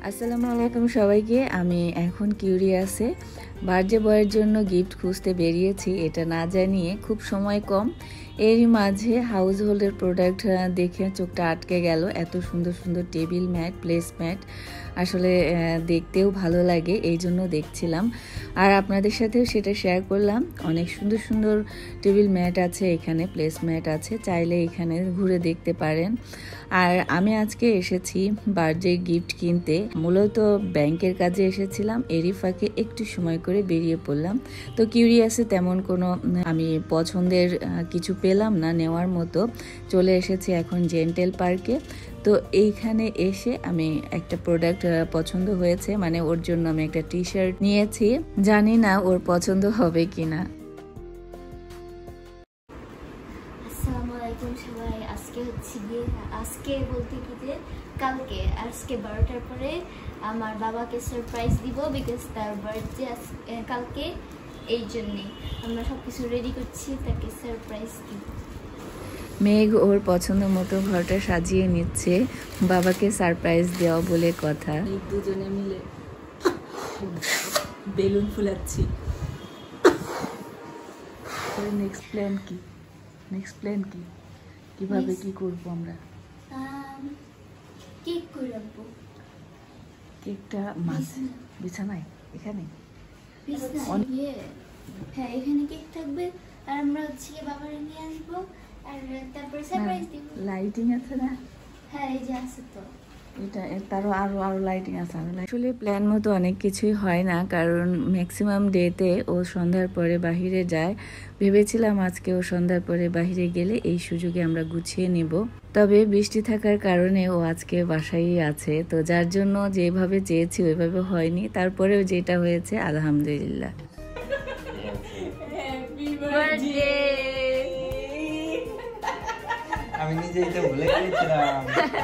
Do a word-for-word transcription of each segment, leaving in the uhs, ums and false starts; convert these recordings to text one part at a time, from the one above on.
আসসালামু আলাইকুম সবাইকে। আমি এখন কিউরিয়াসে বার্থডে বয়ের জন্য গিফট খুঁজতে বেরিয়েছি। এটা না জানিয়ে খুব সময় কম, এরই মাঝে হাউস হোল্ডের প্রোডাক্ট দেখে চোখটা আটকে গেল। এত সুন্দর সুন্দর টেবিল ম্যাট, প্লেস ম্যাট, আসলে দেখতেও ভালো লাগে, এই জন্য দেখছিলাম আর আপনাদের সাথেও সেটা শেয়ার করলাম। অনেক সুন্দর সুন্দর টেবিল ম্যাট আছে এখানে, প্লেস ম্যাট আছে, চাইলে এখানে ঘুরে দেখতে পারেন। আর আমি আজকে এসেছি বার্থডে গিফট কিনতে, মূলত ব্যাংকের কাজে এসেছিলাম, এরই ফাঁকে একটু সময় করে বেরিয়ে পড়লাম। তো কিউরিয়াসে তেমন কোনো আমি পছন্দের কিছু পেলাম না নেওয়ার মতো, চলে এসেছি এখন জেন্টেল পার্কে। তো এইখানে এসে আমি একটা প্রোডাক্ট পছন্দ হয়েছে, মানে ওর জন্য আমি একটা টি শার্ট নিয়েছি, জানি না ওর পছন্দ হবে কিনা। আসসালামু আলাইকুম সবাই। আজকে হচ্ছে গিয়ে আজকে বলতে কি যে কালকে আজকে বারোটার পরে আমার বাবাকে সারপ্রাইজ দিব, বিকজ তার বার্থডে কালকে, এই জন্যে আমরা সবকিছু রেডি করছি তাকে সারপ্রাইজ দিব। মেঘ ওর পছন্দ মতো ঘরটা সাজিয়ে নিচ্ছে, বাবাকে সারপ্রাইজ দেওয়া বলে কথা। দুজনে মিলে বেলুন ফুলাচ্ছি। নেক্সট প্ল্যান কি? নেক্সট প্ল্যান কি? কিভাবে কি করব আমরা? কেক করে রাখবো। কেকটা মাছ বিছানায় এখানে? হ্যাঁ, এখানে কেক থাকবে আর আমরা হচ্ছে বাবারে নিয়ে আসবো আর তারপরে সারপ্রাইজ দিব। লাইটিং আছে না? হ্যাঁ, এই যে আছে তো, এটা তারও আরো আরো লাইটিং আছে। আসলে প্ল্যান মতো অনেক কিছুই হয় না, কারণ ম্যাক্সিমাম ডেতে ও সন্ধ্যার পরে বাহিরে যায়। ভেবেছিলাম আজকে ও সন্ধ্যার পরে বাহিরে গেলে এই সুযোগে আমরা গুছিয়ে নিব, তবে বৃষ্টি থাকার কারণে ও আজকে বাসায়ই আছে। তো যার জন্য যেভাবে চেয়েছি ওইভাবে হয়নি, তারপরেও যেটা হয়েছে আলহামদুলিল্লাহ। আমি নিজেই তো ভুলে গেছিলাম।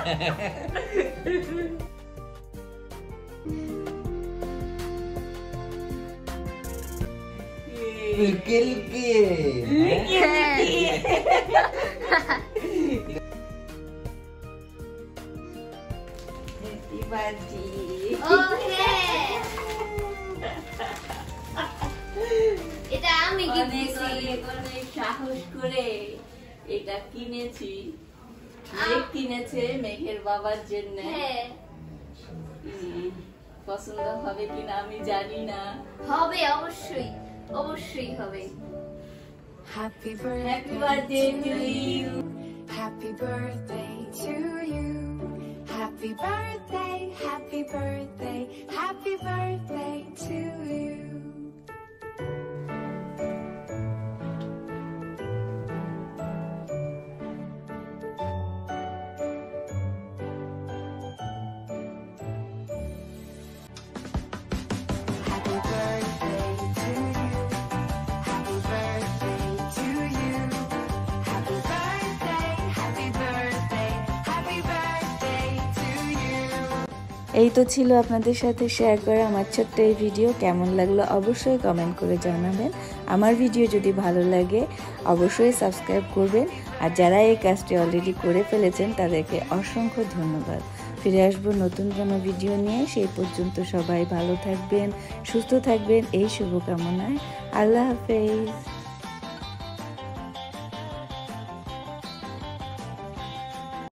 এটা আমি সাহস করে এটা কিনেছি, মেঘ কিনেছে মেঘের বাবার জন্য। পছন্দ হবে কিনা আমি জানি না, হবে অবশ্যই, অবশ্যই হবে। Happy happy birthday to you, Happy birthday to you. Happy birthday, happy birthday, happy birthday to you. Happy birthday to you. Happy birthday to you. Happy birthday, happy birthday, happy birthday to you. এই তো ছিল আপনাদের সাথে share করা আমার ছোট্ট এই video. কেমন লাগলো অবশ্যই কমেন্ট করে জানাবেন। আমার ভিডিও যদি ভালো লাগে অবশ্যই সাবস্ক্রাইব করবেন, আর যারা এই কাজটি অলরেডি করে ফেলেছেন তাদেরকে অসংখ্য ধন্যবাদ। ফিরে আসবো নতুন কোনো ভিডিও নিয়ে, সেই পর্যন্ত সবাই ভালো থাকবেন, সুস্থ থাকবেন, এই শুভকামনায়। আল্লাহ হাফেজ।